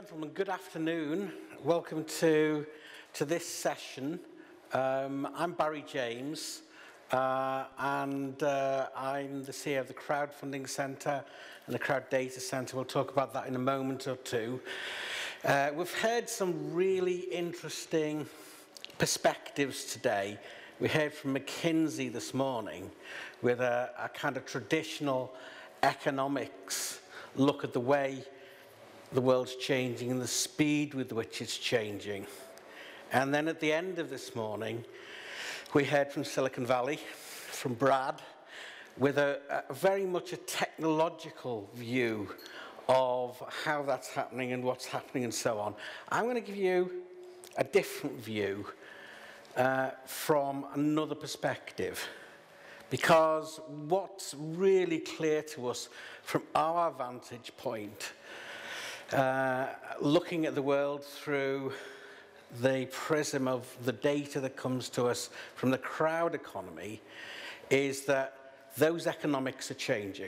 gentlemen, good afternoon. Welcome to this session. I'm Barry James, and I'm the CEO of the Crowdfunding Centre and the Crowd Data Centre. We'll talk about that in a moment or two. We've heard some really interesting perspectives today. We heard from McKinsey this morning with a kind of traditional economics look at the way the world's changing and the speed with which it's changing. And then at the end of this morning, we heard from Silicon Valley, from Brad, with a very much a technological view of how that's happening and what's happening and so on. I'm going to give you a different view from another perspective, because what's really clear to us from our vantage point, looking at the world through the prism of the data that comes to us from the crowd economy, is that those economics are changing.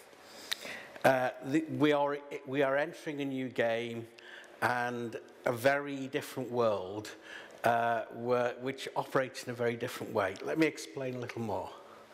We are entering a new game and a very different world which operates in a very different way. Let me explain a little more.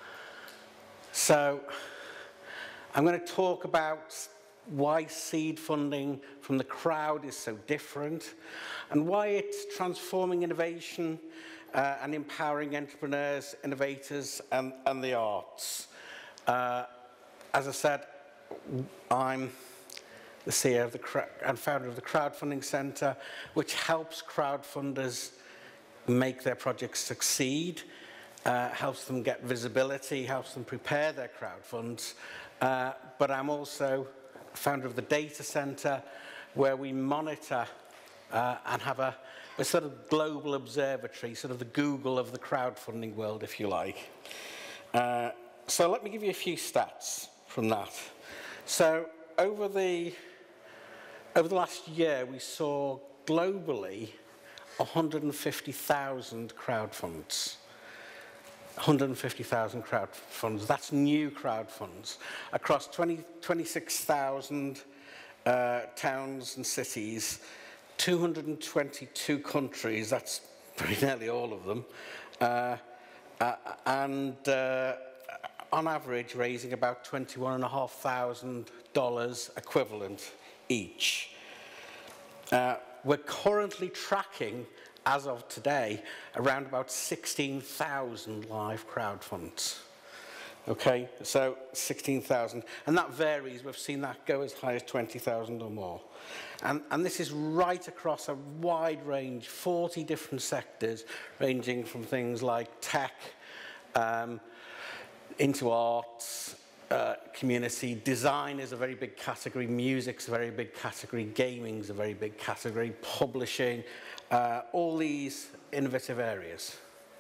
So I'm going to talk about why seed funding from the crowd is so different, and why it's transforming innovation and empowering entrepreneurs, innovators, and the arts. As I said, I'm the CEO and founder of the Crowdfunding Centre, which helps crowdfunders make their projects succeed, helps them get visibility, helps them prepare their crowdfunds. But I'm also founder of the Data Centre, where we monitor and have a sort of global observatory, sort of the Google of the crowdfunding world, if you like. So let me give you a few stats from that. So over the last year, we saw globally 150,000 crowdfunds. 150,000 crowdfunds. That's new crowdfunds across 26,000 towns and cities, 222 countries. That's pretty nearly all of them, and on average, raising about $21,500 equivalent each. We're currently tracking, as of today, around about 16,000 live crowdfunds. Okay, so 16,000, and that varies. We've seen that go as high as 20,000 or more. And this is right across a wide range, 40 different sectors, ranging from things like tech, into arts, community. Design is a very big category, music's a very big category, gaming's a very big category, publishing, all these innovative areas.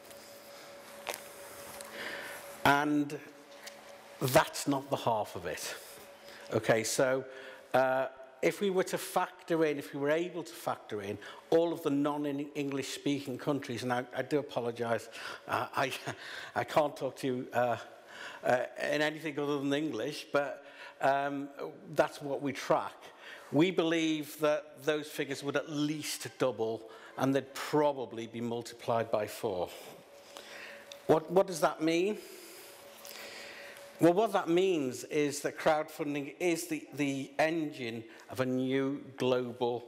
And that's not the half of it. Okay, so if we were to factor in, if we were able to factor in all of the non-English speaking countries, and I do apologise, I can't talk to you in anything other than English, but that's what we track. We believe that those figures would at least double, and they'd probably be multiplied by 4. What does that mean? Well, what that means is that crowdfunding is the engine of a new global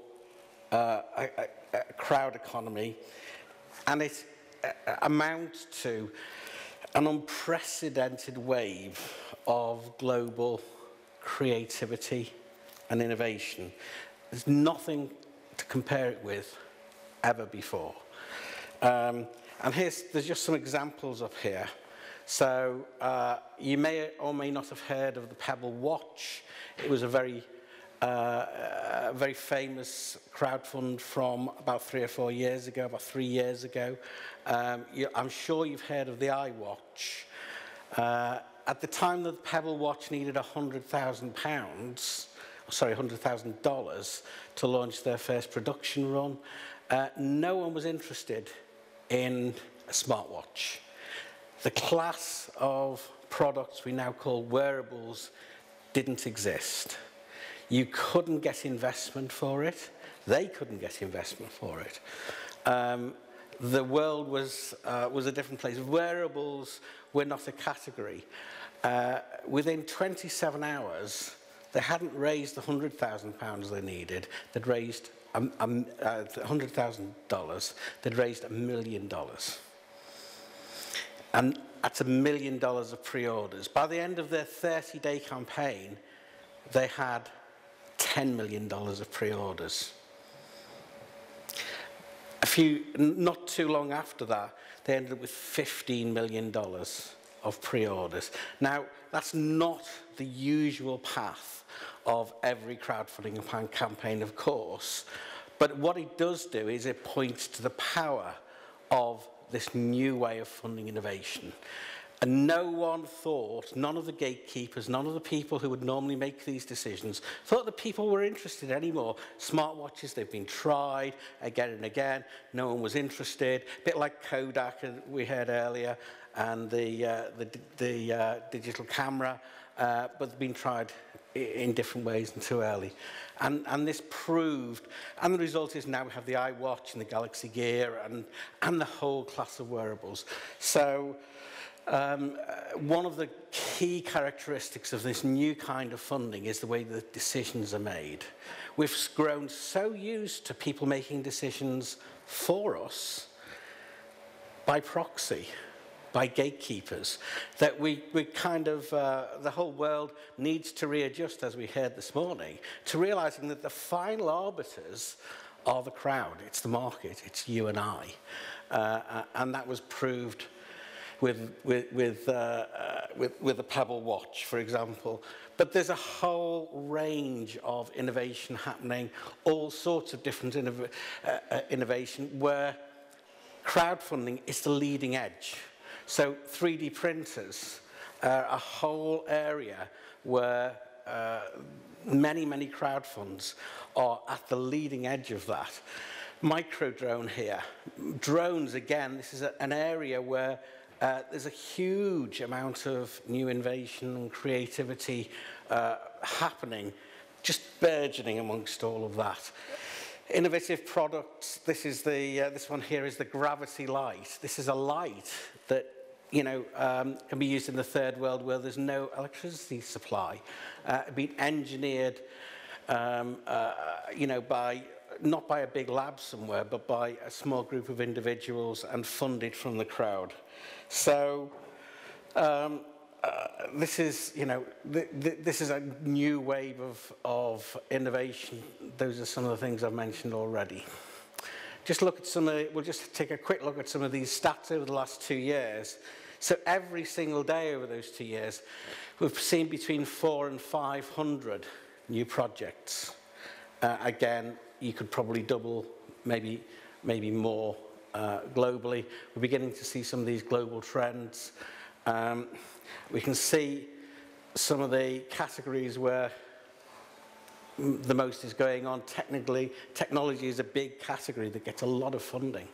crowd economy, and it amounts to an unprecedented wave of global creativity and innovation. There's nothing to compare it with ever before. And there's just some examples up here. So you may or may not have heard of the Pebble Watch. It was a very famous crowdfund from about 3 or 4 years ago, about 3 years ago. I'm sure you've heard of the iWatch. At the time that the Pebble Watch needed $100,000 to launch their first production run, no one was interested in a smartwatch. The class of products we now call wearables didn't exist. You couldn't get investment for it. They couldn't get investment for it. The world was a different place. Wearables were not a category. Within 27 hours, they hadn't raised the £100,000 they needed. They'd raised $100,000. They'd raised $1 million. And that's $1 million of pre-orders. By the end of their 30-day campaign, they had $10 million of pre-orders. Not too long after that, they ended up with $15 million of pre-orders. Now, that's not the usual path of every crowdfunding campaign, of course, but what it does do is it points to the power of this new way of funding innovation. And no one thought, none of the gatekeepers, none of the people who would normally make these decisions, thought that people were interested anymore. Smartwatches, they've been tried again and again. No one was interested. A bit like Kodak, we heard earlier, and the digital camera, but they've been tried in different ways and too early. And this proved, and the result is now we have the iWatch and the Galaxy Gear and the whole class of wearables. So one of the key characteristics of this new kind of funding is the way that decisions are made. We've grown so used to people making decisions for us by proxy, by gatekeepers, that we kind of, the whole world needs to readjust, as we heard this morning, to realizing that the final arbiters are the crowd, it's the market, it's you and I. And that was proved with the Pebble Watch, for example. But there's a whole range of innovation happening, all sorts of different innovation, where crowdfunding is the leading edge. So 3D printers are a whole area where many, many crowdfunds are at the leading edge of that. Micro drone here. Drones, again, this is an area where there's a huge amount of new innovation and creativity happening, just burgeoning amongst all of that. Innovative products, this one here is the Gravity Light. This is a light that can be used in the third world where there's no electricity supply. Been engineered, not by a big lab somewhere, but by a small group of individuals and funded from the crowd. So this is a new wave of innovation. Those are some of the things I've mentioned already. Just look at we'll just take a quick look at some of these stats over the last 2 years. So every single day over those 2 years, we've seen between 400 and 500 new projects. Again, you could probably double, maybe more globally. We're beginning to see some of these global trends. We can see some of the categories where the most is going on. Technology is a big category that gets a lot of funding.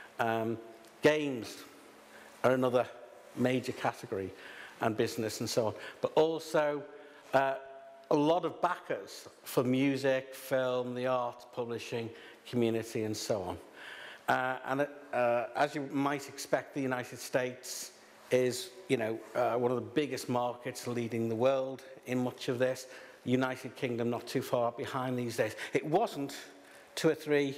Games are another major category, and business and so on. But also a lot of backers for music, film, the arts, publishing, community, and so on. As you might expect, the United States is, one of the biggest markets leading the world in much of this. The United Kingdom not too far behind these days. It wasn't 2 or 3.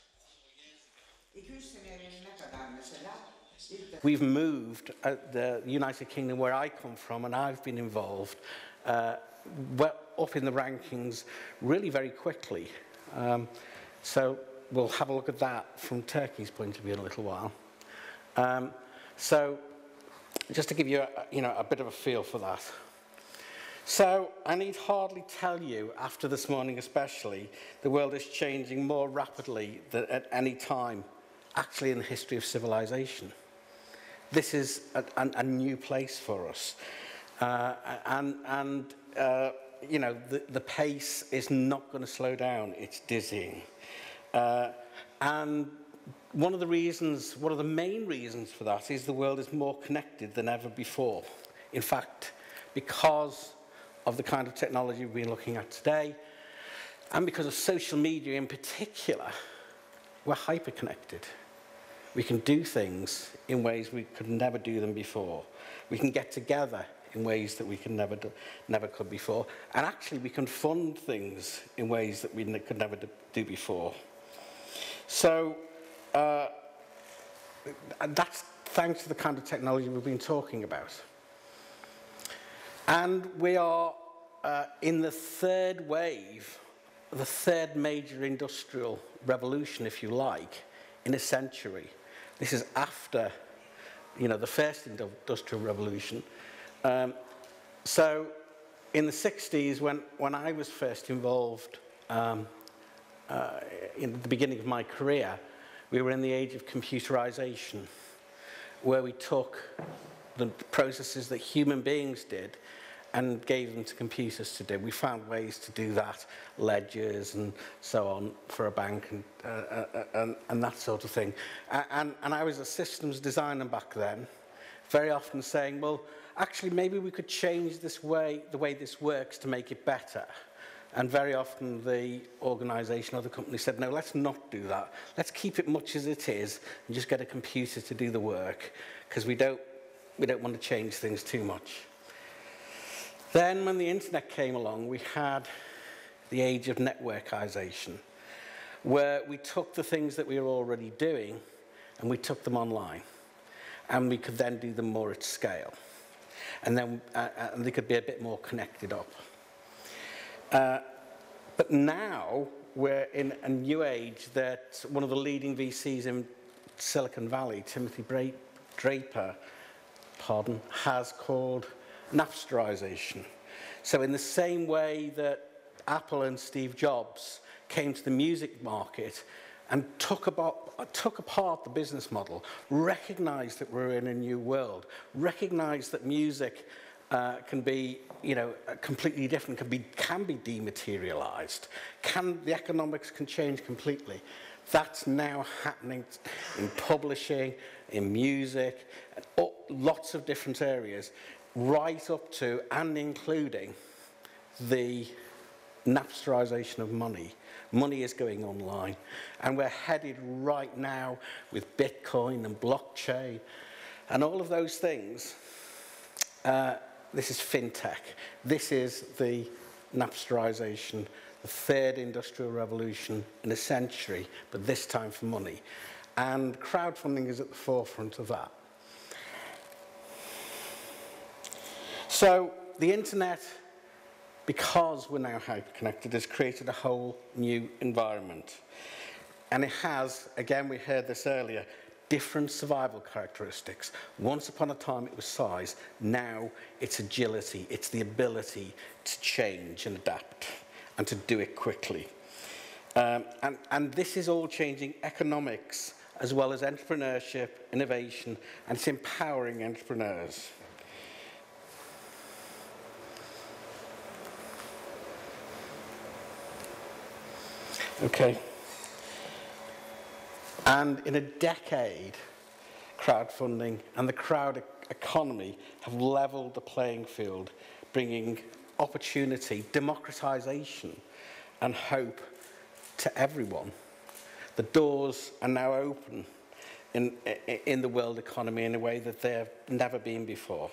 We've moved, the United Kingdom, where I come from, and I've been involved, well, up in the rankings really very quickly. So we'll have a look at that from Turkey's point of view in a little while. So just to give you a bit of a feel for that. So I need hardly tell you, after this morning especially, the world is changing more rapidly than at any time, actually, in the history of civilization. This is a new place for us. The pace is not going to slow down. It's dizzying. And one of the main reasons for that is the world is more connected than ever before. In fact, because of the kind of technology we've been looking at today, And because of social media in particular, we're hyper-connected. We can do things in ways we could never do them before. We can get together in ways that we never could before. And actually, we can fund things in ways that we could never do before. So that's thanks to the kind of technology we've been talking about. And we are in the third wave, the third major industrial revolution, if you like, in a century. This is after, the first industrial revolution. So in the 60s, when I was first involved in the beginning of my career, we were in the age of computerization, where we took the processes that human beings did and gave them to computers to do. We found ways to do that, ledgers and so on for a bank and that sort of thing. And I was a systems designer back then, very often saying, well, actually maybe we could change the way this works to make it better. And very often the organisation or the company said, no, let's not do that. Let's keep it much as it is and just get a computer to do the work, because we don't want to change things too much. Then when the internet came along, we had the age of networkization, where we took the things that we were already doing and we took them online. And we could then do them more at scale. And then and they could be a bit more connected up. But now we're in a new age that one of the leading VCs in Silicon Valley, Timothy Draper, has called Napsterization. So in the same way that Apple and Steve Jobs came to the music market and took apart the business model, recognized that we're in a new world, recognized that music can be, completely different, can be dematerialized, the economics can change completely. That's now happening in publishing, in music, lots of different areas, right up to and including the Napsterization of money. Money is going online, and we're headed right now with Bitcoin and blockchain and all of those things. This is fintech. This is the Napsterization, the third industrial revolution in a century, but this time for money. And crowdfunding is at the forefront of that. So the internet, because we're now hyper-connected, has created a whole new environment. And it has, again, we heard this earlier, different survival characteristics. Once upon a time it was size, now it's agility, it's the ability to change and adapt and to do it quickly. And this is all changing economics as well as entrepreneurship, innovation, and it's empowering entrepreneurs. Okay. And in a decade, crowdfunding and the crowd economy have leveled the playing field, bringing opportunity, democratization, and hope to everyone. The doors are now open in the world economy in a way that they've never been before.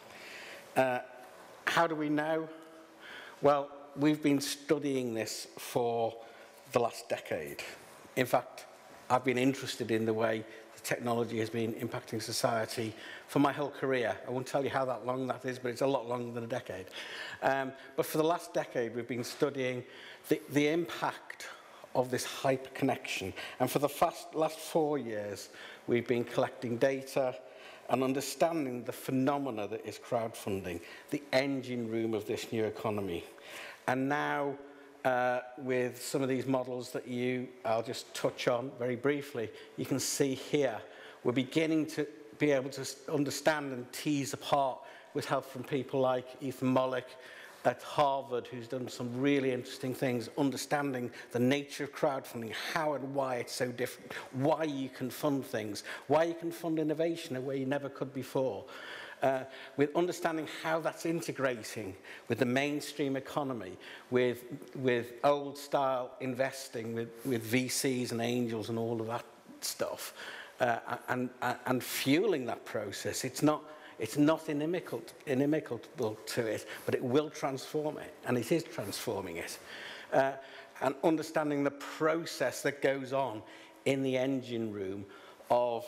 How do we know? Well, we've been studying this for the last decade. In fact, I've been interested in the way the technology has been impacting society for my whole career. I won't tell you how long that is, but it's a lot longer than a decade. But for the last decade, we've been studying the impact of this hyper-connection. And for the last 4 years, we've been collecting data and understanding the phenomena that is crowdfunding, the engine room of this new economy. And now, with some of these models that I'll just touch on very briefly, you can see here, we're beginning to be able to understand and tease apart, with help from people like Ethan Mollick at Harvard, who's done some really interesting things, understanding the nature of crowdfunding, how and why it's so different, why you can fund things, why you can fund innovation in a way you never could before. with understanding how that's integrating with the mainstream economy, with old-style investing, with VCs and angels and all of that stuff, and fueling that process. It's not inimical to it, but it will transform it, and it is transforming it. And understanding the process that goes on in the engine room of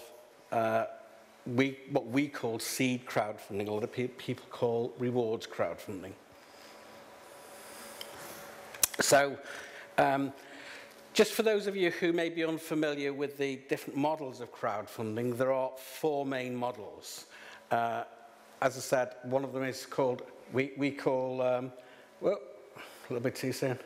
what we call seed crowdfunding, or what people call rewards crowdfunding. So, just for those of you who may be unfamiliar with the different models of crowdfunding, there are 4 main models. As I said, one of them is called, we call, well, a little bit too soon.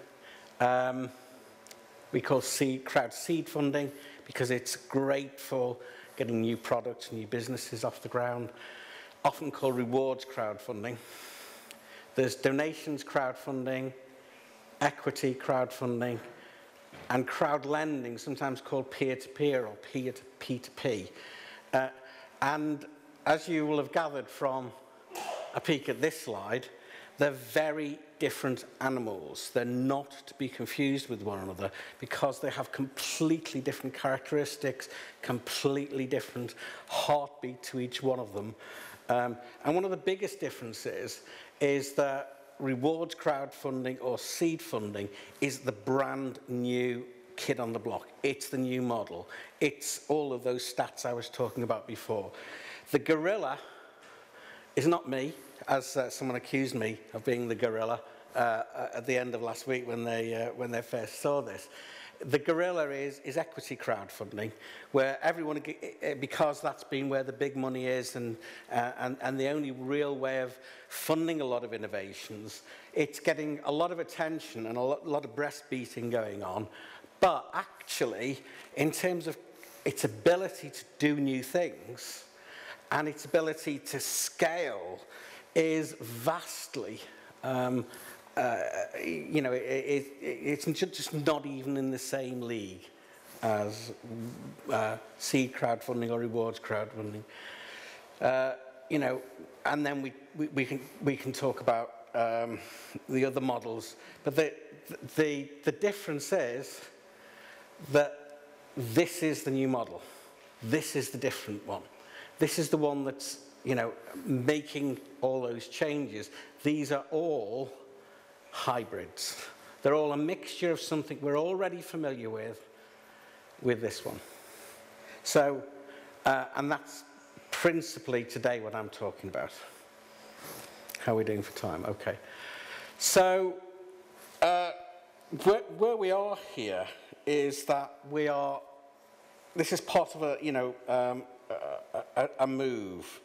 We call crowd seed funding because it's great for getting new products, new businesses off the ground, often called rewards crowdfunding. There's donations crowdfunding, equity crowdfunding, and crowd lending, sometimes called peer-to-peer or P2P. And as you will have gathered from a peek at this slide, they're very different animals. They're not to be confused with one another because they have completely different characteristics, completely different heartbeat to each one of them. And one of the biggest differences is that rewards crowdfunding or seed funding is the brand new kid on the block. It's the new model. It's all of those stats I was talking about before. The gorilla is not me, as someone accused me of being the gorilla at the end of last week when they first saw this. The gorilla is equity crowdfunding, where everyone, because that's been where the big money is and the only real way of funding a lot of innovations, it's getting a lot of attention and a lot of breast beating going on. But actually, in terms of its ability to do new things and its ability to scale, is vastly, you know, it's just not even in the same league as seed crowdfunding or rewards crowdfunding. You know, and then we can talk about the other models, but the difference is that this is the new model. This is the different one. This is the one that's, you know, making all those changes. These are all hybrids. They're all a mixture of something we're already familiar with this one. So, and that's principally today what I'm talking about. How are we doing for time? Okay. So, where we are here is that this is part of a, you know, a move.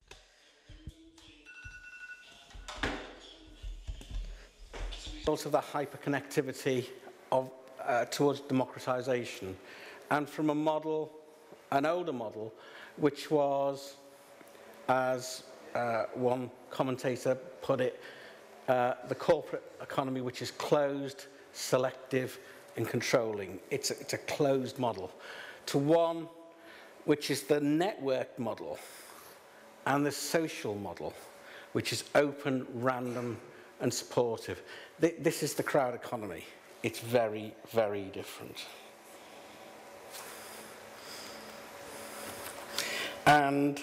Also the hyperconnectivity of, towards democratization, and from a model, an older model, which was, as one commentator put it, the corporate economy, which is closed, selective, and controlling. It's a closed model, to one which is the networked model and the social model, which is open, random, and supportive. This is the crowd economy. It's very, very different. And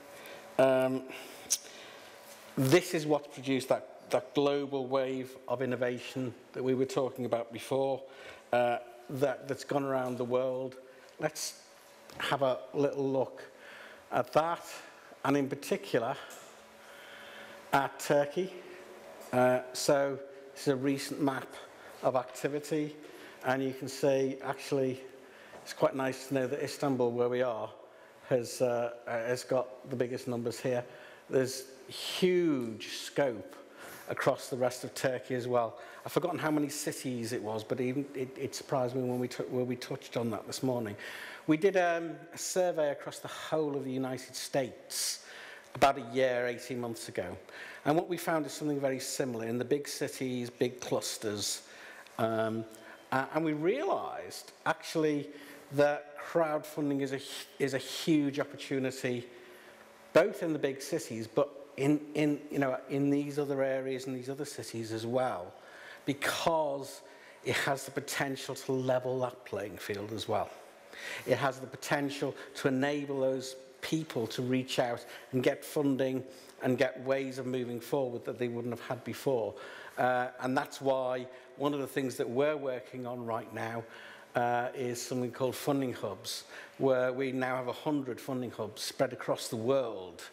this is what's produced that global wave of innovation that we were talking about before, that's gone around the world. Let's have a little look at that, and in particular at Turkey. So this is a recent map of activity, and you can see, actually, it's quite nice to know that Istanbul, where we are, has got the biggest numbers here. There's huge scope across the rest of Turkey as well. I've forgotten how many cities it was, but even it surprised me when we touched on that this morning. We did a survey across the whole of the United States about a year, 18 months ago. And what we found is something very similar in the big cities, big clusters. And we realized, actually, that crowdfunding is a huge opportunity, both in the big cities, but in these other areas and these other cities as well, because it has the potential to level that playing field as well. It has the potential to enable those people to reach out and get funding and get ways of moving forward that they wouldn't have had before. And that's why one of the things that we're working on right now is something called funding hubs, where we now have 100 funding hubs spread across the world,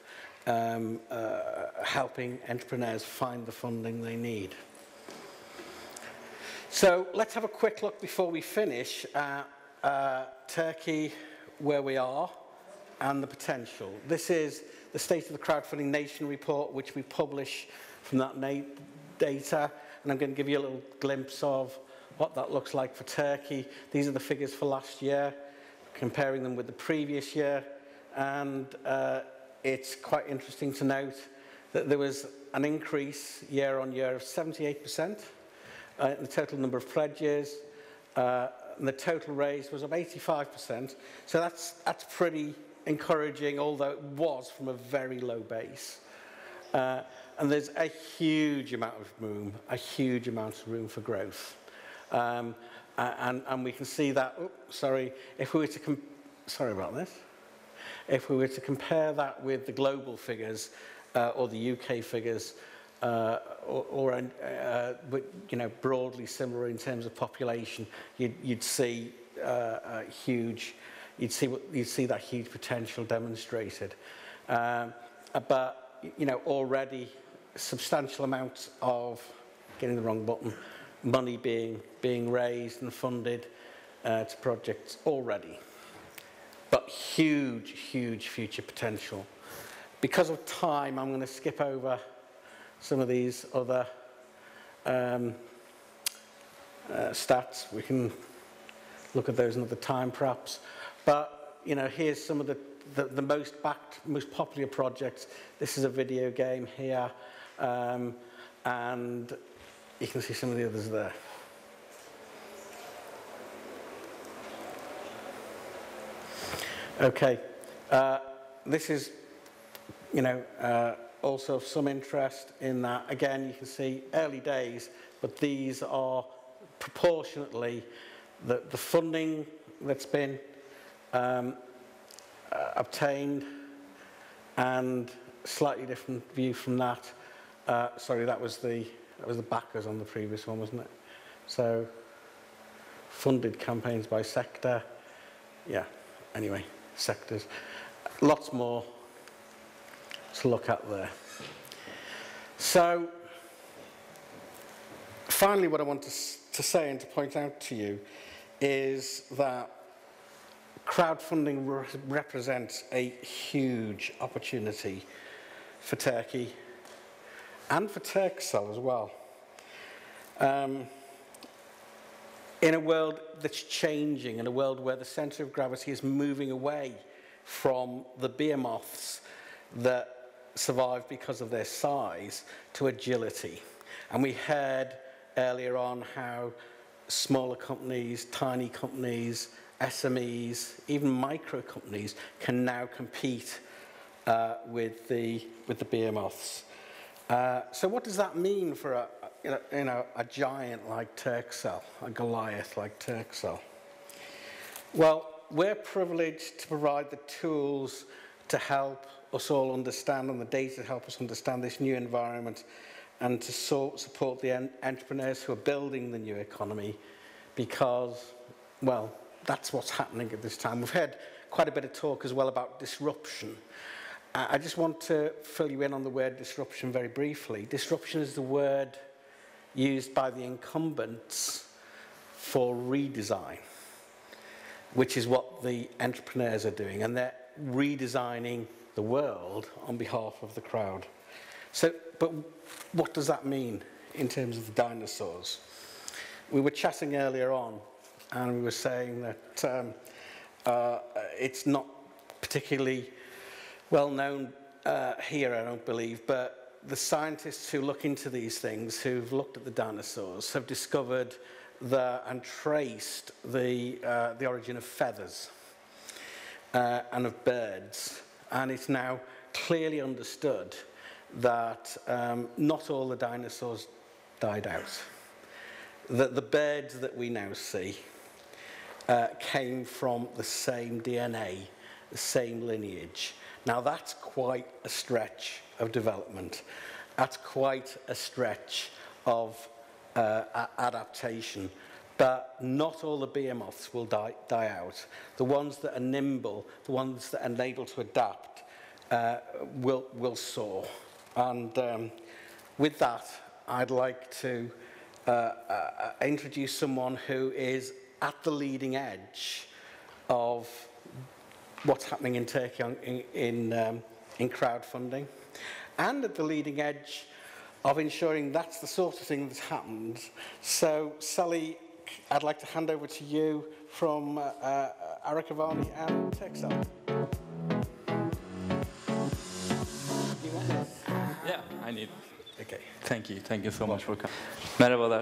helping entrepreneurs find the funding they need. So let's have a quick look before we finish at Turkey, where we are, and the potential. This is the State of the Crowdfunding Nation report, which we publish from that data, and I'm going to give you a little glimpse of what that looks like for Turkey. These are the figures for last year, comparing them with the previous year, and it's quite interesting to note that there was an increase year on year of 78% in the total number of pledges, and the total raised was of 85%. So that's pretty encouraging, although it was from a very low base. And there's a huge amount of room for growth. And we can see that, if we were to, if we were to compare that with the global figures or the UK figures, broadly similar in terms of population, you'd see you'd see that huge potential demonstrated. But already substantial amounts of, getting the wrong button, money being raised and funded to projects already. But huge future potential. Because of time, I'm going to skip over some of these other stats. We can look at those another time, perhaps. But here's some of the most popular projects. This is a video game here, and you can see some of the others there. Okay, this is, also of some interest in that, again, you can see early days, but these are proportionately the funding that's been obtained, and slightly different view from that. Sorry, that was the backers on the previous one, wasn't it? So, funded campaigns by sector. Yeah, anyway, sectors. Lots more to look at there. So, finally, what I want to say and to point out to you is that crowdfunding represents a huge opportunity for Turkey and for Turkcell as well. In a world that's changing, in a world where the centre of gravity is moving away from the behemoths that survive because of their size to agility. And we heard earlier on how smaller companies, tiny companies, SMEs, even micro companies can now compete with the behemoths. So what does that mean for a giant like Turkcell, a Goliath like Turkcell? Well, we're privileged to provide the tools to help us all understand, and the data to help us understand this new environment, and to support the entrepreneurs who are building the new economy, because, well, that's what's happening at this time. We've heard quite a bit of talk as well about disruption. I just want to fill you in on the word disruption very briefly. Disruption is the word used by the incumbents for redesign, which is what the entrepreneurs are doing, and they're redesigning the world on behalf of the crowd. So, but what does that mean in terms of the dinosaurs? We were chatting earlier on, and we were saying that it's not particularly well known here, I don't believe, but the scientists who look into these things, who've looked at the dinosaurs, have discovered and traced the origin of feathers and of birds, and it's now clearly understood that not all the dinosaurs died out. That the birds that we now see came from the same DNA, the same lineage. Now that's quite a stretch of development. That's quite a stretch of adaptation. But not all the behemoths will die out. The ones that are nimble, the ones that are able to adapt, will soar. And with that, I'd like to introduce someone who is at the leading edge of what's happening in Turkey in crowdfunding, and at the leading edge of ensuring that's the sort of thing that's happened. So, Sally, I'd like to hand over to you from Arikavani and Turkcell. Yeah, I need. Okay. Thank you so much for coming. Merhabalar.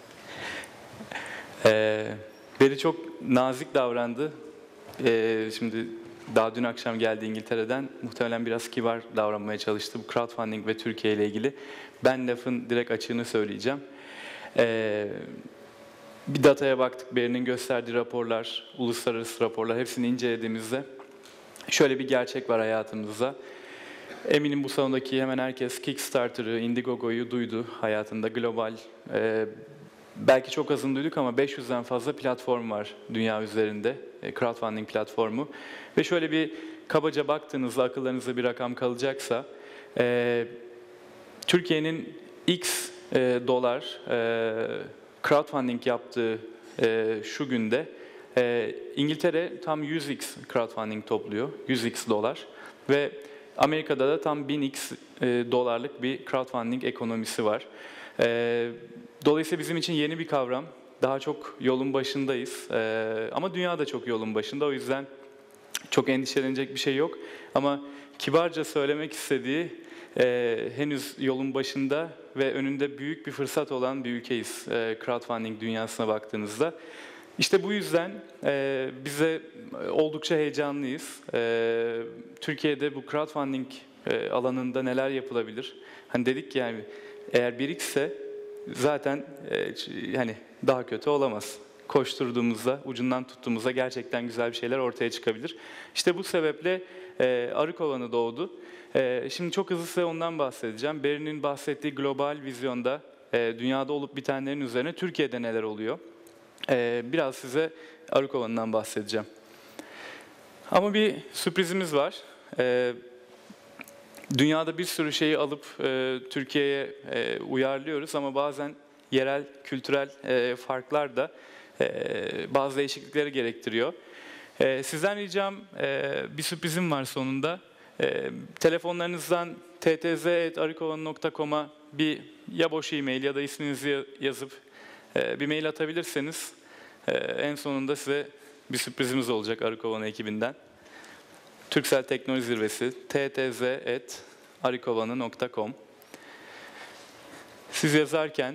Beri çok nazik davrandı. Şimdi daha dün akşam geldi İngiltere'den. Muhtemelen biraz kibar davranmaya çalıştı bu crowdfunding ve Türkiye ile ilgili. Ben lafın direkt açığını söyleyeceğim. Bir dataya baktık, Beri'nin gösterdiği raporlar, uluslararası raporlar hepsini incelediğimizde şöyle bir gerçek var hayatımızda. Eminim bu salondaki hemen herkes Kickstarter'ı, Indiegogo'yu duydu hayatında. Global, belki çok azını duyduk ama 500'den fazla platform var dünya üzerinde, crowdfunding platformu. Ve şöyle bir kabaca baktığınızda akıllarınızda bir rakam kalacaksa, Türkiye'nin X dolar crowdfunding yaptığı şu günde İngiltere tam 100x crowdfunding topluyor, 100x dolar ve Amerika'da da tam 1000x dolarlık bir crowdfunding ekonomisi var. Dolayısıyla bizim için yeni bir kavram, daha çok yolun başındayız ama dünya da çok yolun başında, o yüzden çok endişelenecek bir şey yok. Ama kibarca söylemek istediği, henüz yolun başında ve önünde büyük bir fırsat olan bir ülkeyiz crowdfunding dünyasına baktığınızda. İşte bu yüzden bize oldukça heyecanlıyız. Türkiye'de bu crowdfunding alanında neler yapılabilir? Hani dedik ki yani eğer 1x'se zaten hani daha kötü olamaz. Koşturduğumuzda, ucundan tuttuğumuzda gerçekten güzel bir şeyler ortaya çıkabilir. İşte bu sebeple Arıkovanı doğdu. Şimdi çok hızlı size ondan bahsedeceğim. Beri'nin bahsettiği global vizyonda dünyada olup bitenlerin üzerine Türkiye'de neler oluyor? Biraz size Arıkovan'dan bahsedeceğim. Ama bir sürprizimiz var. Dünyada bir sürü şeyi alıp Türkiye'ye uyarlıyoruz ama bazen yerel, kültürel farklar da bazı değişiklikleri gerektiriyor. Sizden ricam, bir sürprizim var sonunda. Telefonlarınızdan ttz@arikovanı.com'a bir ya boş e-mail ya da isminizi yazıp bir mail atabilirseniz en sonunda size bir sürprizimiz olacak Arikovanı ekibinden. Turkcell Teknoloji Zirvesi ttz@arikovanı.com. Siz yazarken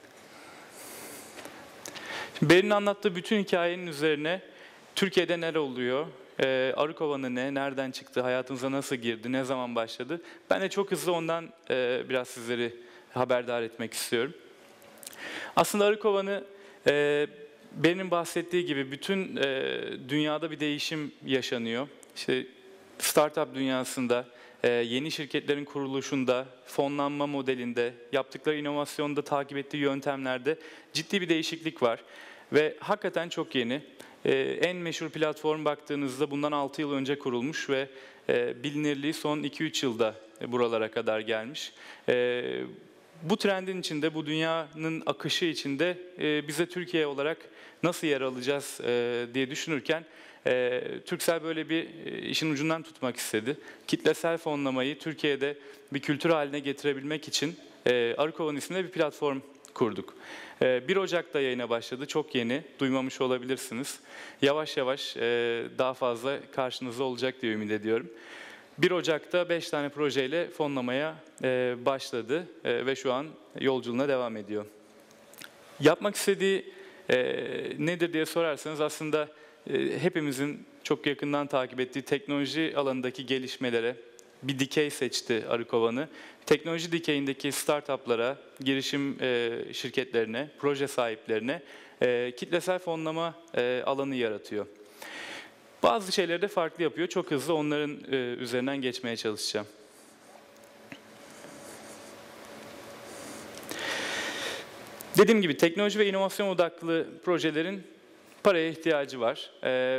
Beri'nin anlattığı bütün hikayenin üzerine Türkiye'de neler oluyor, Arikovanı ne, nereden çıktı, hayatınıza nasıl girdi, ne zaman başladı? Ben de çok hızlı ondan biraz sizleri haberdar etmek istiyorum. Aslında Arikovanı Beri'nin bahsettiği gibi bütün dünyada bir değişim yaşanıyor. İşte startup dünyasında, yeni şirketlerin kuruluşunda, fonlanma modelinde, yaptıkları inovasyonda, takip ettiği yöntemlerde ciddi bir değişiklik var. Ve hakikaten çok yeni. En meşhur platform baktığınızda bundan 6 yıl önce kurulmuş ve bilinirliği son 2-3 yılda buralara kadar gelmiş. Bu trendin içinde, bu dünyanın akışı içinde bize Türkiye olarak nasıl yer alacağız diye düşünürken Turkcell böyle bir işin ucundan tutmak istedi. Kitlesel fonlamayı Türkiye'de bir kültür haline getirebilmek için Arikovan isimli bir platform kurduk. 1 Ocak'ta yayına başladı, çok yeni, duymamış olabilirsiniz. Yavaş yavaş daha fazla karşınızda olacak diye ümit ediyorum. 1 Ocak'ta 5 tane projeyle fonlamaya başladı ve şu an yolculuğuna devam ediyor. Yapmak istediği nedir diye sorarsanız aslında hepimizin çok yakından takip ettiği teknoloji alanındaki gelişmelere, bir dikey seçti Arıkovan'ı. Teknoloji dikeyindeki startuplara, girişim şirketlerine, proje sahiplerine kitlesel fonlama alanı yaratıyor. Bazı şeyleri de farklı yapıyor. Çok hızlı onların üzerinden geçmeye çalışacağım. Dediğim gibi teknoloji ve inovasyon odaklı projelerin paraya ihtiyacı var.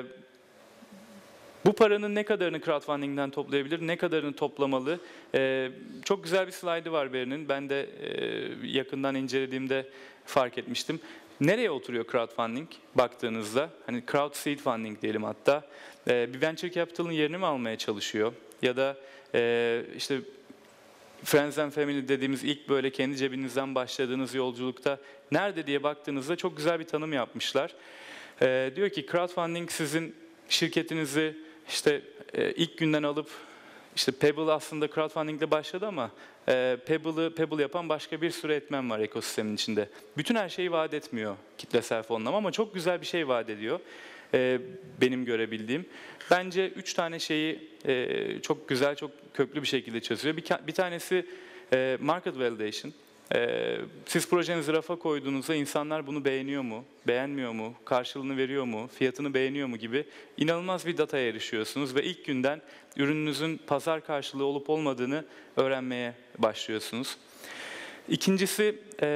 Bu paranın ne kadarını crowdfunding'den toplayabilir, ne kadarını toplamalı? Çok güzel bir slaydı var Beri'nin. Ben de yakından incelediğimde fark etmiştim. Nereye oturuyor crowdfunding baktığınızda? Hani crowd seed funding diyelim hatta. Bir venture capital'ın yerini mi almaya çalışıyor? Ya da işte Friends and Family dediğimiz ilk böyle kendi cebinizden başladığınız yolculukta nerede diye baktığınızda çok güzel bir tanım yapmışlar. Diyor ki crowdfunding sizin şirketinizi işte ilk günden alıp işte Pebble aslında crowdfunding ile başladı ama Pebble yapan başka bir sürü etmen var ekosistemin içinde. Bütün her şeyi vaat etmiyor kitlesel fonlama ama çok güzel bir şey vaat ediyor. Benim görebildiğim. Bence 3 tane şeyi çok güzel, çok köklü bir şekilde çözüyor. Bir tanesi market validation. Siz projenizi rafa koyduğunuzda insanlar bunu beğeniyor mu, beğenmiyor mu, karşılığını veriyor mu, fiyatını beğeniyor mu gibi inanılmaz bir dataya erişiyorsunuz ve ilk günden ürününüzün pazar karşılığı olup olmadığını öğrenmeye başlıyorsunuz. İkincisi,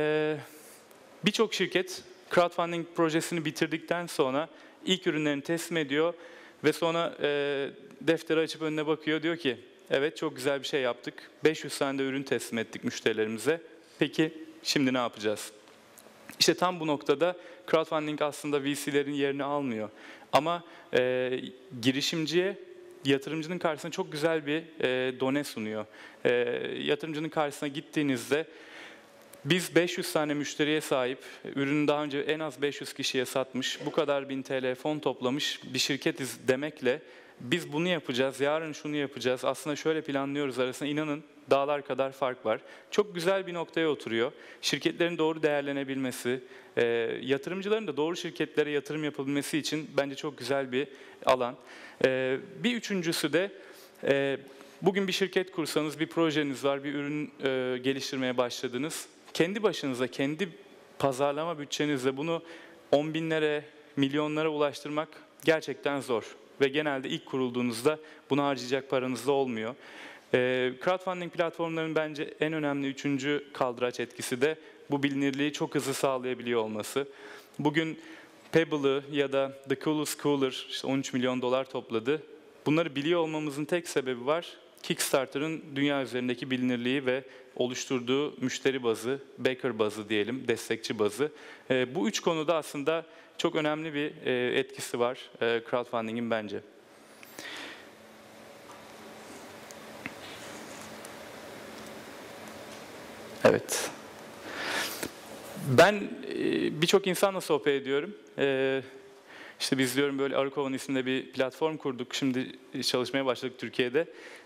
birçok şirket crowdfunding projesini bitirdikten sonra ilk ürünlerini teslim ediyor ve sonra defteri açıp önüne bakıyor, diyor ki evet çok güzel bir şey yaptık, 500 tane de ürün teslim ettik müşterilerimize. Peki şimdi ne yapacağız? İşte tam bu noktada crowdfunding aslında VC'lerin yerini almıyor. Ama girişimciye yatırımcının karşısına çok güzel bir done sunuyor. Yatırımcının karşısına gittiğinizde biz 500 tane müşteriye sahip, ürünü daha önce en az 500 kişiye satmış, bu kadar 1000 TL fon toplamış bir şirketiz demekle biz bunu yapacağız, yarın şunu yapacağız, aslında şöyle planlıyoruz arasında inanın dağlar kadar fark var. Çok güzel bir noktaya oturuyor. Şirketlerin doğru değerlenebilmesi, yatırımcıların da doğru şirketlere yatırım yapabilmesi için bence çok güzel bir alan. Bir üçüncüsü de bugün bir şirket kursanız, bir projeniz var, bir ürün geliştirmeye başladınız. Kendi başınıza, kendi pazarlama bütçenizle bunu 10 binlere, milyonlara ulaştırmak gerçekten zor. Ve genelde ilk kurulduğunuzda bunu harcayacak paranız da olmuyor. Crowdfunding platformlarının bence en önemli üçüncü kaldıraç etkisi de bu bilinirliği çok hızlı sağlayabiliyor olması. Bugün Pebble'ı ya da The Coolest Cooler işte 13 milyon dolar topladı. Bunları biliyor olmamızın tek sebebi var. Kickstarter'ın dünya üzerindeki bilinirliği ve oluşturduğu müşteri bazı, backer bazı diyelim, destekçi bazı. Bu üç konuda aslında çok önemli bir etkisi var crowdfunding'in bence. Evet. Ben birçok insanla sohbet ediyorum. İşte biz diyorum böyle Arıkovan isimli bir platform kurduk. Şimdi çalışmaya başladık Türkiye'de.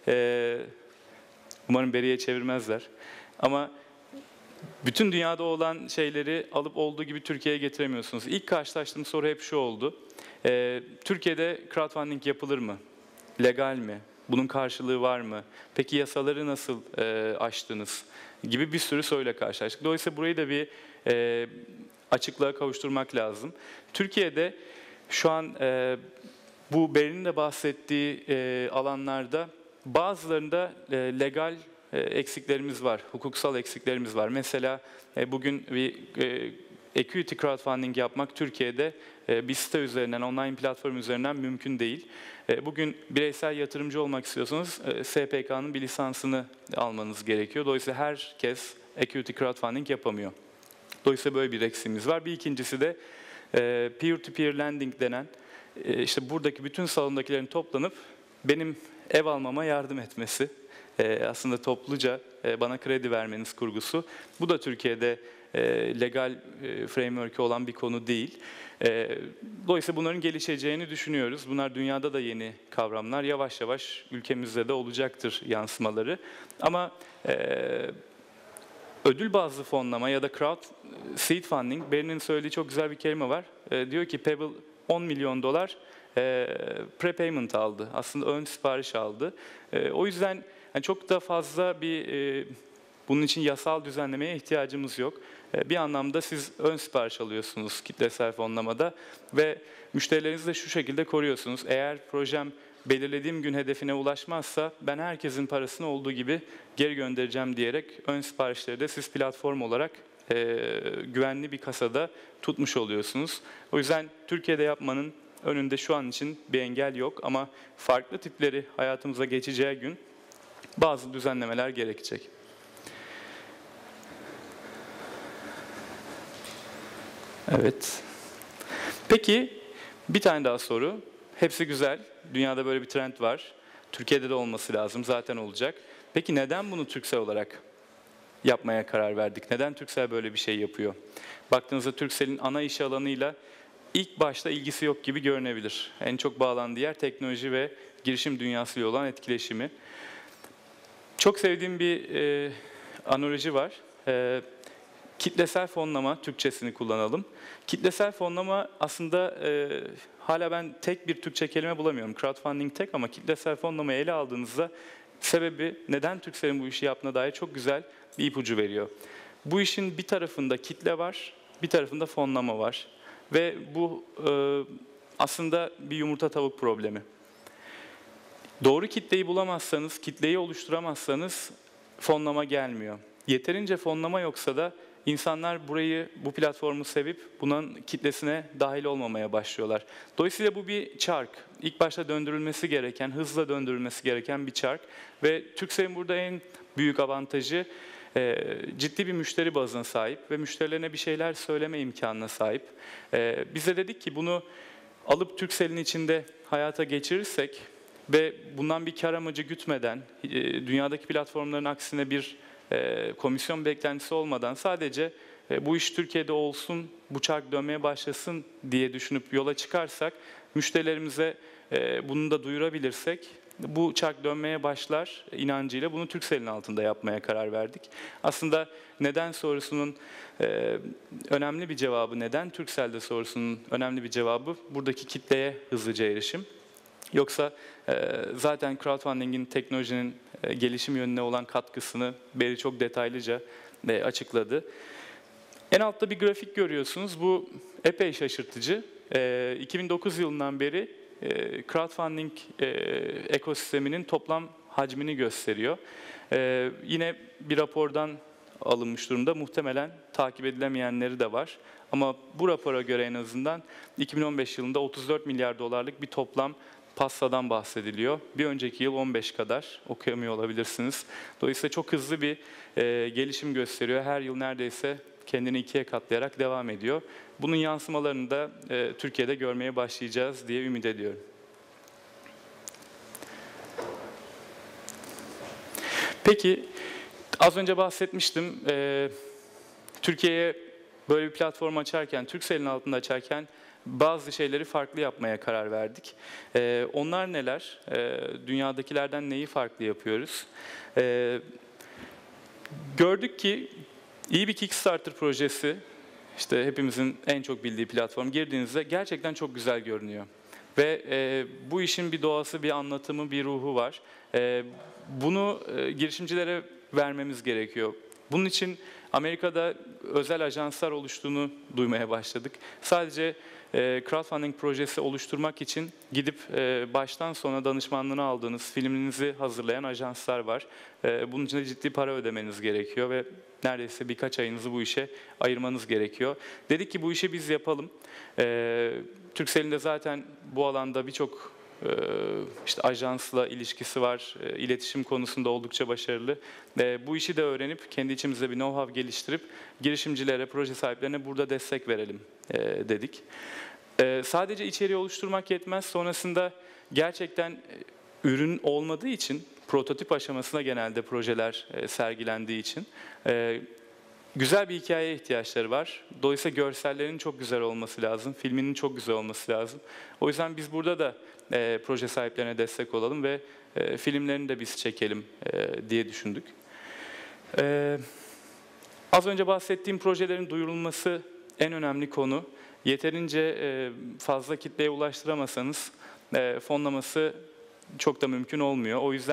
Umarım beriye çevirmezler. Ama bütün dünyada olan şeyleri alıp olduğu gibi Türkiye'ye getiremiyorsunuz. İlk karşılaştığım soru hep şu oldu. Türkiye'de crowdfunding yapılır mı? Legal mi? Bunun karşılığı var mı? Peki yasaları nasıl aştınız? Gibi bir sürü soruyla karşılaştık. Dolayısıyla burayı da bir açıklığa kavuşturmak lazım. Türkiye'de şu an bu Beri'nin de bahsettiği alanlarda bazılarında legal eksiklerimiz var, hukuksal eksiklerimiz var. Mesela bugün bir equity crowdfunding yapmak Türkiye'de bir site üzerinden, online platform üzerinden mümkün değil. Bugün bireysel yatırımcı olmak istiyorsanız SPK'nın bir lisansını almanız gerekiyor. Dolayısıyla herkes equity crowdfunding yapamıyor. Dolayısıyla böyle bir eksiğimiz var. Bir ikincisi de peer-to-peer lending denen, işte buradaki bütün salondakilerin toplanıp benim ev almama yardım etmesi. Aslında topluca bana kredi vermeniz kurgusu. Bu da Türkiye'de legal framework'ü olan bir konu değil. Dolayısıyla bunların gelişeceğini düşünüyoruz. Bunlar dünyada da yeni kavramlar. Yavaş yavaş ülkemizde de olacaktır yansımaları. Ama ödül bazlı fonlama ya da crowd seed funding, Beri'nin söylediği çok güzel bir kelime var. Diyor ki Pebble 10 milyon dolar prepayment aldı. Aslında ön sipariş aldı. O yüzden Yani çok da fazla bunun için yasal düzenlemeye ihtiyacımız yok. Bir anlamda siz ön sipariş alıyorsunuz kitlesel fonlamada ve müşterilerinizi de şu şekilde koruyorsunuz. Eğer projem belirlediğim gün hedefine ulaşmazsa ben herkesin parasını olduğu gibi geri göndereceğim diyerek ön siparişleri de siz platform olarak güvenli bir kasada tutmuş oluyorsunuz. O yüzden Türkiye'de yapmanın önünde şu an için bir engel yok ama farklı tipleri hayatımıza geçeceği gün bazı düzenlemeler gerekecek. Evet. Peki bir tane daha soru. Hepsi güzel. Dünyada böyle bir trend var. Türkiye'de de olması lazım. Zaten olacak. Peki neden bunu Turkcell olarak yapmaya karar verdik? Neden Turkcell böyle bir şey yapıyor? Baktığınızda Turkcell'in ana iş alanıyla ilk başta ilgisi yok gibi görünebilir. En çok bağlandığı yer teknoloji ve girişim dünyasıyla olan etkileşimi. Çok sevdiğim bir analoji var. Kitlesel fonlama, Türkçesini kullanalım. Kitlesel fonlama aslında hala ben tek bir Türkçe kelime bulamıyorum. Crowdfunding tek ama kitlesel fonlamayı ele aldığınızda sebebi neden Turkcell'in bu işi yaptığına dair çok güzel bir ipucu veriyor. Bu işin bir tarafında kitle var, bir tarafında fonlama var. Ve bu aslında bir yumurta tavuk problemi. Doğru kitleyi bulamazsanız, kitleyi oluşturamazsanız fonlama gelmiyor. Yeterince fonlama yoksa da insanlar bu platformu sevip bunun kitlesine dahil olmamaya başlıyorlar. Dolayısıyla bu bir çark. İlk başta döndürülmesi gereken, hızla döndürülmesi gereken bir çark. Ve Turkcell'in burada en büyük avantajı ciddi bir müşteri bazına sahip ve müşterilerine bir şeyler söyleme imkanına sahip. Biz de dedik ki bunu alıp Turkcell'in içinde hayata geçirirsek ve bundan bir kar amacı gütmeden, dünyadaki platformların aksine bir komisyon beklentisi olmadan sadece bu iş Türkiye'de olsun, bu çark dönmeye başlasın diye düşünüp yola çıkarsak, müşterilerimize bunu da duyurabilirsek, bu çark dönmeye başlar inancıyla bunu Turkcell'in altında yapmaya karar verdik. Aslında neden sorusunun önemli bir cevabı, neden Turkcell'de sorusunun önemli bir cevabı buradaki kitleye hızlıca erişim. Yoksa zaten crowdfunding'in teknolojinin gelişim yönüne olan katkısını Beri çok detaylıca açıkladı. En altta bir grafik görüyorsunuz. Bu epey şaşırtıcı. 2009 yılından beri crowdfunding ekosisteminin toplam hacmini gösteriyor. Yine bir rapordan alınmış durumda. Muhtemelen takip edilemeyenleri de var. Ama bu rapora göre en azından 2015 yılında 34 milyar dolarlık bir toplam pastadan bahsediliyor. Bir önceki yıl 15 kadar, okuyamıyor olabilirsiniz. Dolayısıyla çok hızlı bir gelişim gösteriyor. Her yıl neredeyse kendini ikiye katlayarak devam ediyor. Bunun yansımalarını da Türkiye'de görmeye başlayacağız diye ümit ediyorum. Peki, az önce bahsetmiştim. Türkiye'ye böyle bir platform açarken, Turkcell'in altında açarken bazı şeyleri farklı yapmaya karar verdik. Onlar neler? Dünyadakilerden neyi farklı yapıyoruz? Gördük ki iyi bir Kickstarter projesi, işte hepimizin en çok bildiği platform, girdiğinizde gerçekten çok güzel görünüyor. Ve bu işin bir doğası, bir anlatımı, bir ruhu var. Bunu girişimcilere vermemiz gerekiyor. Bunun için Amerika'da özel ajanslar oluştuğunu duymaya başladık. Sadece crowdfunding projesi oluşturmak için gidip baştan sona danışmanlığını aldığınız, filminizi hazırlayan ajanslar var. Bunun için de ciddi para ödemeniz gerekiyor ve neredeyse birkaç ayınızı bu işe ayırmanız gerekiyor. Dedik ki bu işi biz yapalım. Turkcell'in de zaten bu alanda birçok işte ajansla ilişkisi var, iletişim konusunda oldukça başarılı. Bu işi de öğrenip kendi içimizde bir know-how geliştirip girişimcilere, proje sahiplerine burada destek verelim dedik. Sadece içeriği oluşturmak yetmez. Sonrasında gerçekten ürün olmadığı için prototip aşamasına genelde projeler sergilendiği için güzel bir hikayeye ihtiyaçları var. Dolayısıyla görsellerin çok güzel olması lazım, filminin çok güzel olması lazım. O yüzden biz burada da proje sahiplerine destek olalım ve filmlerini de biz çekelim diye düşündük. Az önce bahsettiğim projelerin duyurulması en önemli konu. Yeterince fazla kitleye ulaştıramazsanız fonlaması çok da mümkün olmuyor. O yüzden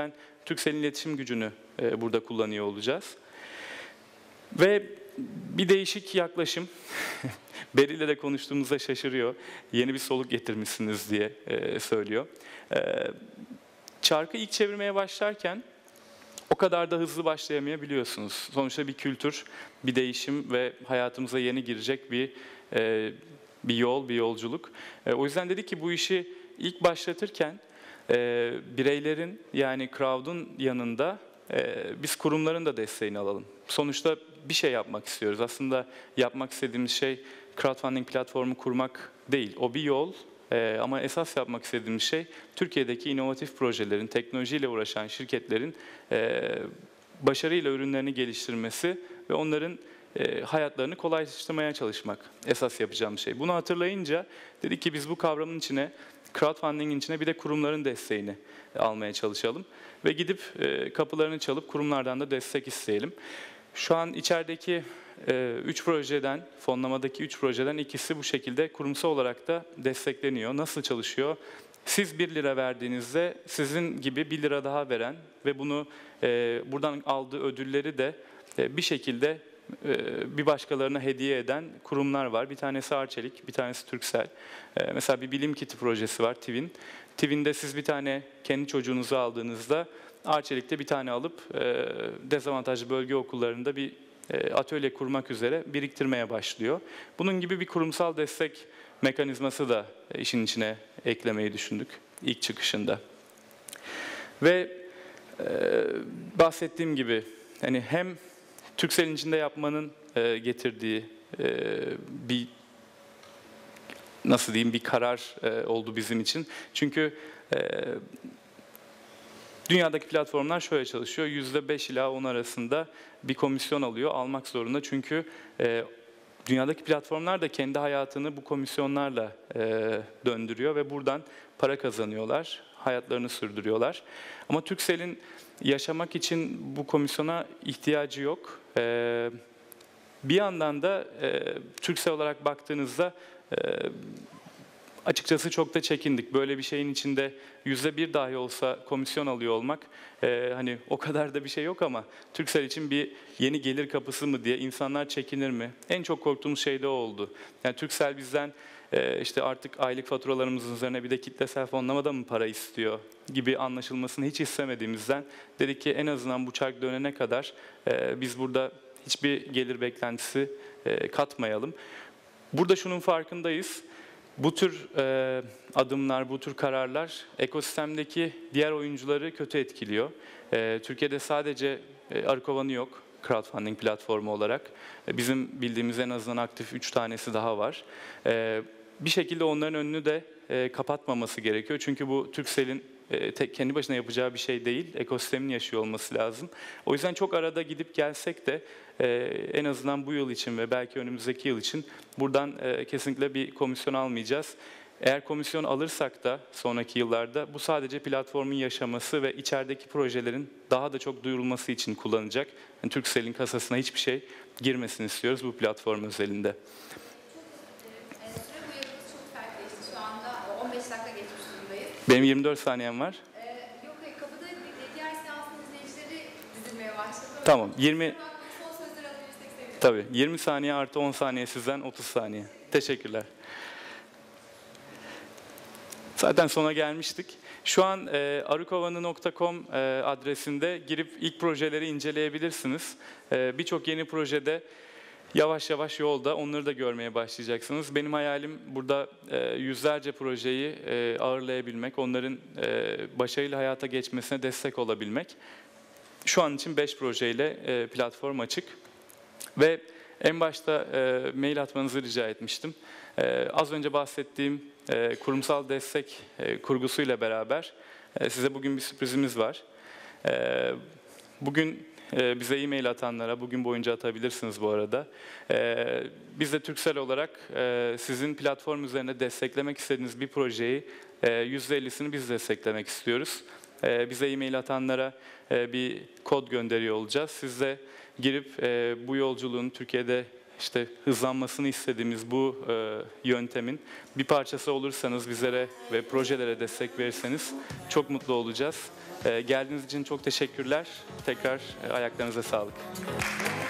Turkcell'in iletişim gücünü burada kullanıyor olacağız. Ve bir değişik yaklaşım. Beril'le de konuştuğumuzda şaşırıyor. Yeni bir soluk getirmişsiniz diye söylüyor. Çarkı ilk çevirmeye başlarken o kadar da hızlı başlayamayabiliyorsunuz. Sonuçta bir kültür, bir değişim ve hayatımıza yeni girecek bir yol, bir yolculuk. O yüzden dedik ki bu işi ilk başlatırken bireylerin yani crowd'un yanında biz kurumların da desteğini alalım. Sonuçta bir şey yapmak istiyoruz. Aslında yapmak istediğimiz şey crowdfunding platformu kurmak değil. O bir yol. Ama esas yapmak istediğimiz şey Türkiye'deki inovatif projelerin, teknolojiyle uğraşan şirketlerin başarıyla ürünlerini geliştirmesi ve onların hayatlarını kolaylaştırmaya çalışmak esas yapacağımız şey. Bunu hatırlayınca dedik ki biz bu kavramın içine, crowdfunding'in içine bir de kurumların desteğini almaya çalışalım. Ve gidip kapılarını çalıp kurumlardan da destek isteyelim. Şu an içerideki 3 projeden, fonlamadaki 3 projeden ikisi bu şekilde kurumsal olarak da destekleniyor. Nasıl çalışıyor? Siz 1 lira verdiğinizde sizin gibi 1 lira daha veren ve bunu buradan aldığı ödülleri de bir şekilde bir başkalarına hediye eden kurumlar var. Bir tanesi Arçelik, bir tanesi Turkcell. Mesela bir bilim kiti projesi var, TİVİN. TİVİN'de siz bir tane kendi çocuğunuzu aldığınızda Arçelik'te bir tane alıp dezavantajlı bölge okullarında bir atölye kurmak üzere biriktirmeye başlıyor. Bunun gibi bir kurumsal destek mekanizması da işin içine eklemeyi düşündük ilk çıkışında. Ve bahsettiğim gibi hani hem Turkcell'in içinde yapmanın getirdiği bir nasıl diyeyim bir karar oldu bizim için. Çünkü dünyadaki platformlar şöyle çalışıyor. %5 ila 10 arasında bir komisyon alıyor. Almak zorunda çünkü dünyadaki platformlar da kendi hayatını bu komisyonlarla döndürüyor ve buradan para kazanıyorlar. Hayatlarını sürdürüyorlar. Ama Turkcell'in yaşamak için bu komisyona ihtiyacı yok. Bir yandan da Turkcell olarak baktığınızda açıkçası çok da çekindik. Böyle bir şeyin içinde %1 dahi olsa komisyon alıyor olmak, hani o kadar da bir şey yok ama Turkcell için bir yeni gelir kapısı mı diye insanlar çekinir mi? En çok korktuğumuz şey de o oldu. Yani Turkcell bizden işte artık aylık faturalarımızın üzerine bir de kitlesel fonlamada mı para istiyor gibi anlaşılmasını hiç istemediğimizden dedik ki en azından bu çark dönene kadar biz burada hiçbir gelir beklentisi katmayalım. Burada şunun farkındayız. Bu tür adımlar, bu tür kararlar ekosistemdeki diğer oyuncuları kötü etkiliyor. Türkiye'de sadece Arıkovan'ı yok crowdfunding platformu olarak. Bizim bildiğimiz en azından aktif 3 tanesi daha var. Bir şekilde onların önünü de kapatmaması gerekiyor. Çünkü bu Turkcell'in kendi başına yapacağı bir şey değil. Ekosistemin yaşıyor olması lazım. O yüzden çok arada gidip gelsek de en azından bu yıl için ve belki önümüzdeki yıl için buradan kesinlikle bir komisyon almayacağız. Eğer komisyon alırsak da sonraki yıllarda bu sadece platformun yaşaması ve içerideki projelerin daha da çok duyurulması için kullanacak. Yani Turkcell'in kasasına hiçbir şey girmesini istiyoruz bu platform özelinde. Süre bu yılımız çok sertleşti. Şu anda 15 dakika geçmiş durumdayız. Benim 24 saniyem var. Yok hayır, kapıda diğer seansın izleyicileri dizilmeye başladı. Tamam, 20... Son sözleri alabilirsek sevinirim. Tabii, 20 saniye artı 10 saniye sizden 30 saniye. Teşekkürler. Zaten sona gelmiştik. Şu an arıkovanı.com adresinde girip ilk projeleri inceleyebilirsiniz. Birçok yeni projede yavaş yavaş yolda, onları da görmeye başlayacaksınız. Benim hayalim burada yüzlerce projeyi ağırlayabilmek, onların başarıyla hayata geçmesine destek olabilmek. Şu an için 5 projeyle platform açık. Ve en başta mail atmanızı rica etmiştim. Az önce bahsettiğim kurumsal destek kurgusuyla beraber size bugün bir sürprizimiz var. Bugün bize e-mail atanlara, bugün boyunca atabilirsiniz bu arada. Biz de Turkcell olarak sizin platform üzerinde desteklemek istediğiniz bir projeyi %50'sini biz desteklemek istiyoruz. Bize e-mail atanlara bir kod gönderiyor olacağız. Siz de girip bu yolculuğun Türkiye'de işte hızlanmasını istediğimiz bu yöntemin bir parçası olursanız bizlere ve projelere destek verirseniz çok mutlu olacağız. Geldiğiniz için çok teşekkürler. Tekrar ayaklarınıza sağlık.